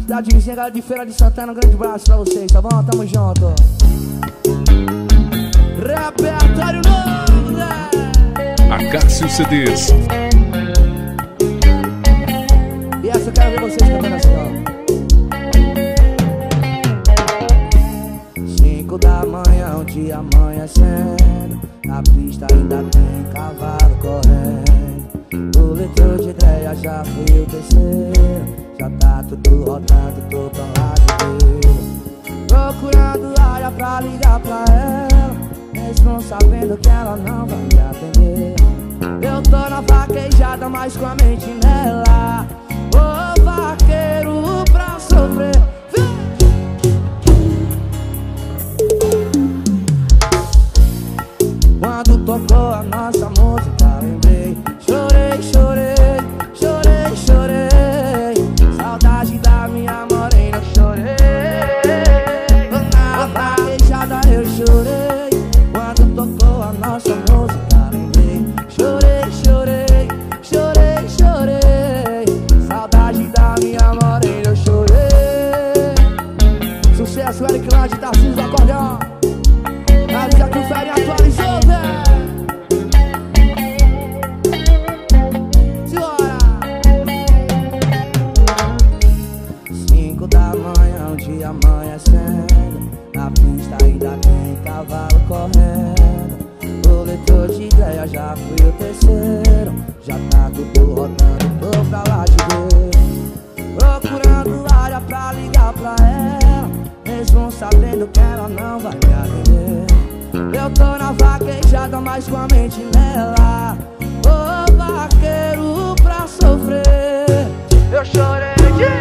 Cidade vizinha, galera de Feira de Santana, um grande abraço pra vocês, tá bom? Tamo junto. Repertório novo, né? Acácio CDs. E essa eu quero ver vocês cantando assim, ó. 5 da manhã, o dia amanhecendo, na pista ainda tem cavalo correndo. O leitor de ideia já foi o terceiro, já tá tudo rodando, tô pra lá de Deus. Procurando área pra ligar pra ela, mesmo sabendo que ela não vai me atender. Eu tô na vaquejada, mas com a mente nela. Ô vaqueiro pra sofrer. Quando tocou a nossa música, lembrei. Chorei, chorei, chorei, chorei. Saudade da minha morena, chorei. Na vaquejada eu chorei. Quando tocou a nossa música, lembrei. Chorei, chorei, chorei, chorei. Saudade da minha morena, eu chorei. Sucesso, Eric Land, Tarcísio do Acordeão. Avisa que o Ferry atualizou, velho. Simbora. 5 da manhã, um dia amanhecendo, na pista ainda tem cavalo correndo. O leitor de ideia já fui o terceiro, já tá tudo rodando, tô pra lá de ver. Procurando área pra ligar pra ela, mesmo sabendo que ela não vai me atender. Eu tô na vaquejada, mas com a mente nela. Ô vaqueiro pra sofrer. Eu chorei,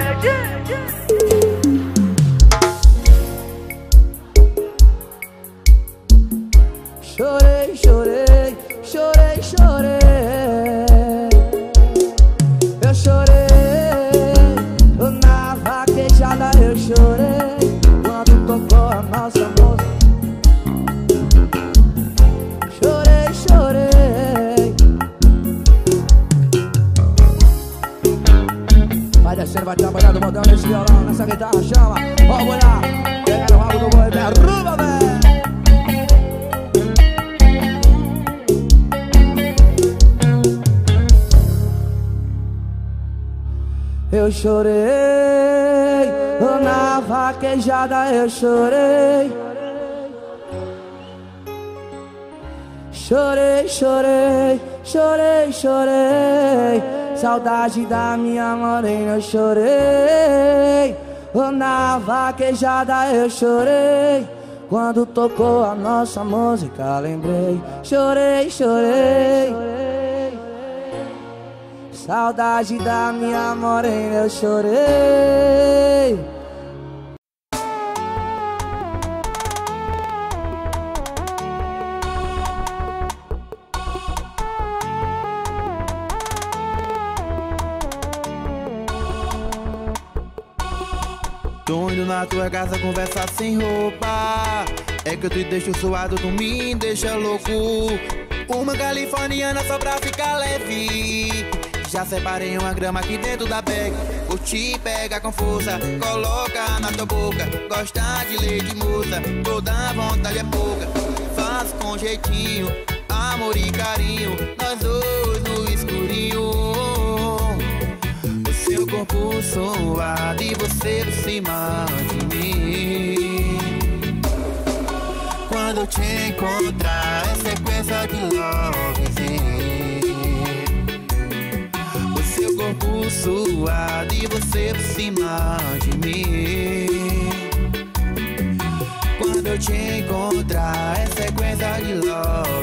chorei, chorei, chorei, chorei. Eu chorei, na vaquejada eu chorei. Quando tocou a nossa música, chorei, chorei. Vai descendo, vai trabalhando, botando esse violão nessa guitarra, chama. Vamos olhar, pega no rabo do boi, derruba, velho. Eu chorei, na vaquejada eu chorei. Chorei, chorei, chorei, chorei. Saudade da minha morena, eu chorei. Na vaquejada eu chorei. Quando tocou a nossa música, lembrei. Chorei, chorei. Saudade da minha morena, eu chorei. Tô indo na tua casa conversar sem roupa. É que eu te deixo suado, tu me deixa louco. Uma californiana só pra ficar leve. Já separei uma grama aqui dentro da bag. Vou te pegar com força, coloca na tua boca. Gosta de leite moça, toda vontade é pouca. Faz com jeitinho, amor e carinho, nós dois no escurinho. O seu corpo suado e você por cima de mim. Quando eu te encontrar, é sequência de lovezinho. Seu corpo suado e você por cima de mim. Quando eu te encontrar, é sequência de love.